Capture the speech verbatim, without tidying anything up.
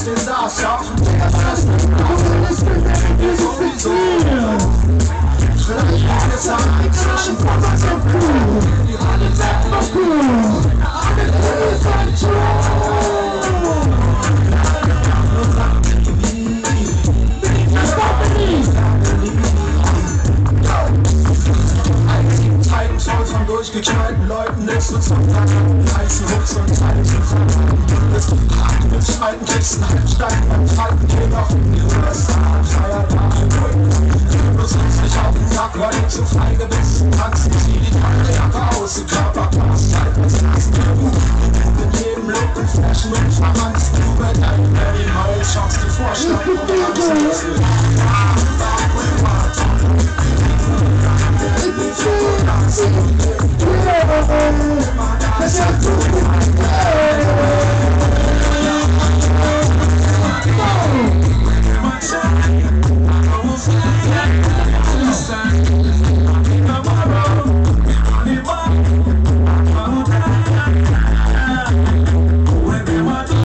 Lass den Saß schaffen, der Stress mit mir sowieso. Vielleicht gibt es einen zwischen Podcast und Crew. Die Rollen werden noch cool. Alle Lösungen schon. Nur sag mir wie. Das war mir nie. Zeiten voll von durchgeknallten Leuten ist und zum Verlangen heißen Hooks und Zeilen zu verlangen. Haken mit zweiten Kisten, Halbstein beim zweiten Kind auf in die U S A. Feiertage, bloß uns nicht auf den Sack, weil ich zu feige bist zum Tanzen. Zieh die kalte Jacke aus, die Körperpass, Zeit uns lassen. In jedem Look und Fashion und verranzt. Du bei deinem Mary Moll schaust die Vorstellung und tanzen müssen. That's